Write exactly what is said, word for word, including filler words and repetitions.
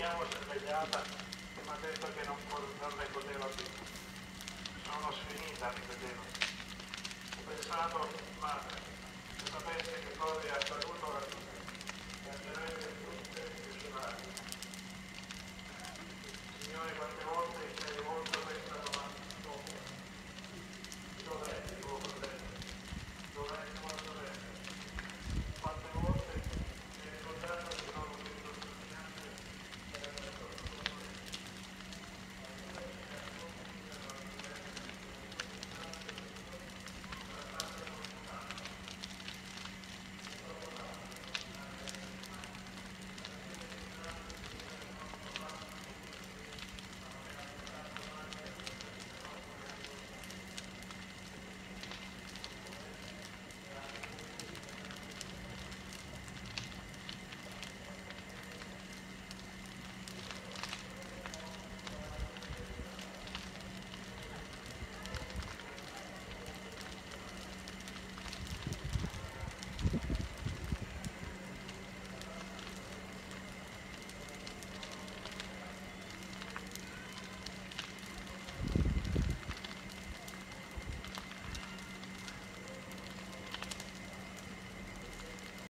abbiamo svegliata e mi ha detto che non, non ne poteva più. Sono sfinita, ripetevo. Ho pensato, ma se sapesse che cosa è accaduto a tutti, cambierebbe tutte le sue mani. Signore, quante volte, sei volte